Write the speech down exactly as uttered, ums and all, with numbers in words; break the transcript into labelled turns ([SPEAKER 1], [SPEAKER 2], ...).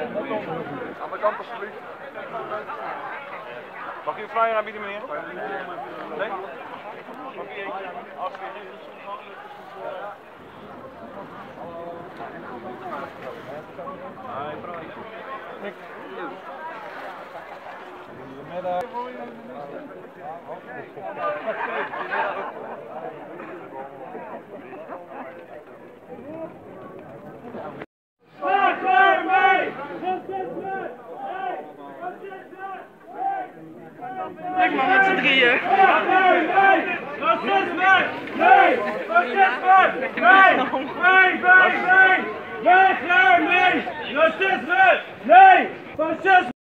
[SPEAKER 1] Aan de kant alsjeblieft. Mag u een flyer aanbieden, meneer? Nee? Mag u eentje? Alsjeblieft. Goedemiddag.
[SPEAKER 2] Kijk maar met z'n drieën.
[SPEAKER 3] Nee, nee, racisme! Nee, racisme! Nee, nee, nee, nee! Weg, nee, nee! Racisme! Nee, racisme!